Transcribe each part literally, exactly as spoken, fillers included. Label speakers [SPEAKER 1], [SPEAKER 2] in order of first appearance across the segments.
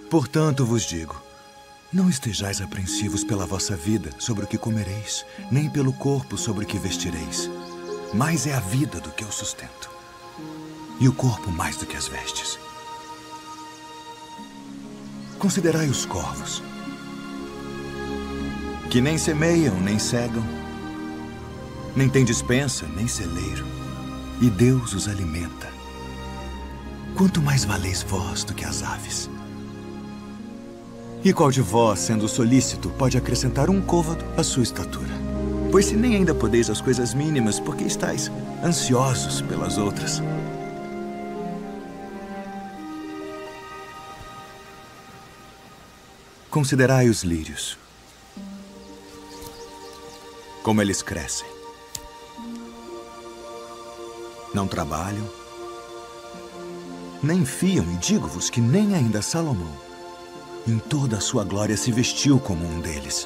[SPEAKER 1] Portanto vos digo, não estejais apreensivos pela vossa vida sobre o que comereis, nem pelo corpo sobre o que vestireis. Mais é a vida do que o sustento, e o corpo mais do que as vestes. Considerai os corvos, que nem semeiam, nem cegam, nem têm despensa, nem celeiro, e Deus os alimenta. Quanto mais valeis vós do que as aves? E qual de vós, sendo solícito, pode acrescentar um côvado à sua estatura? Pois se nem ainda podeis as coisas mínimas, por que estáis ansiosos pelas outras? Considerai os lírios, como eles crescem. Não trabalham, nem fiam, e digo-vos que nem ainda Salomão, em toda a sua glória, se vestiu como um deles.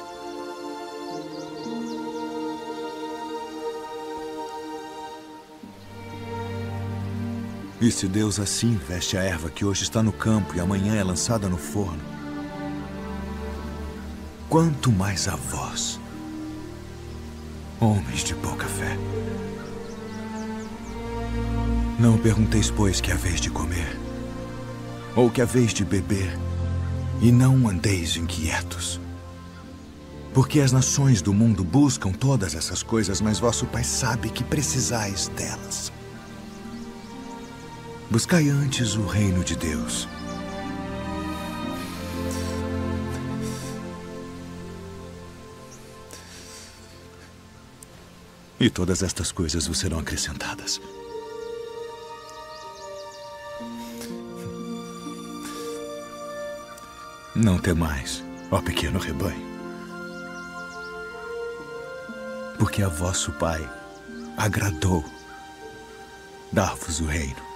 [SPEAKER 1] E se Deus assim veste a erva que hoje está no campo e amanhã é lançada no forno, quanto mais a vós, homens de pouca fé. Não pergunteis, pois, que haveis de comer, ou que haveis de beber, e não andeis inquietos. Porque as nações do mundo buscam todas essas coisas, mas vosso Pai sabe que precisais delas. Buscai antes o reino de Deus. E todas estas coisas vos serão acrescentadas. Não temais, ó pequeno rebanho, porque a vosso Pai agradou dar-vos o reino.